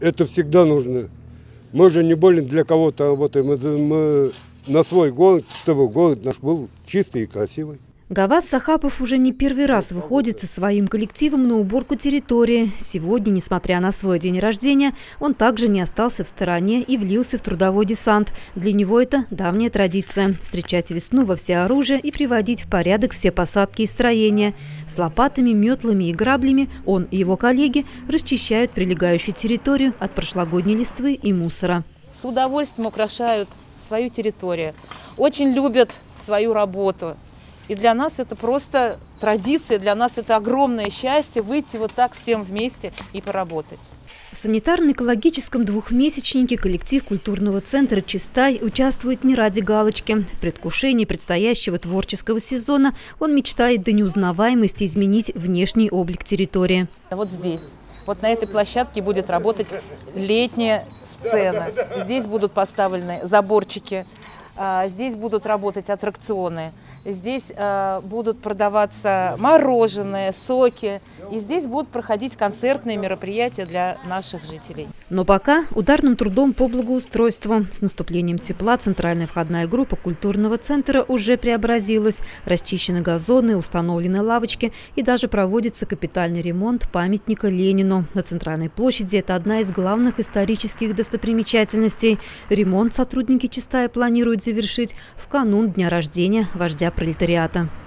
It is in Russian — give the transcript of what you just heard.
Это всегда нужно. Мы же не более для кого-то работаем. Мы на свой город, чтобы город наш был чистый и красивый. Гаваз Сахапов уже не первый раз выходит со своим коллективом на уборку территории. Сегодня, несмотря на свой день рождения, он также не остался в стороне и влился в трудовой десант. Для него это давняя традиция – встречать весну во всеоружие и приводить в порядок все посадки и строения. С лопатами, метлами и граблями он и его коллеги расчищают прилегающую территорию от прошлогодней листвы и мусора. С удовольствием украшают свою территорию, очень любят свою работу. И для нас это просто традиция, для нас это огромное счастье выйти вот так всем вместе и поработать. В санитарно-экологическом двухмесячнике коллектив культурного центра «Чистай» участвует не ради галочки. В предвкушении предстоящего творческого сезона он мечтает до неузнаваемости изменить внешний облик территории. Вот здесь. Вот на этой площадке будет работать летняя сцена. Здесь будут поставлены заборчики, здесь будут работать аттракционы, здесь будут продаваться мороженое, соки, и здесь будут проходить концертные мероприятия для наших жителей. Но пока ударным трудом по благоустройству. С наступлением тепла центральная входная группа культурного центра уже преобразилась. Расчищены газоны, установлены лавочки и даже проводится капитальный ремонт памятника Ленину. На центральной площади это одна из главных исторических достопримечательностей. Ремонт сотрудники Чистая планируют завершить в канун дня рождения вождя пролетариата.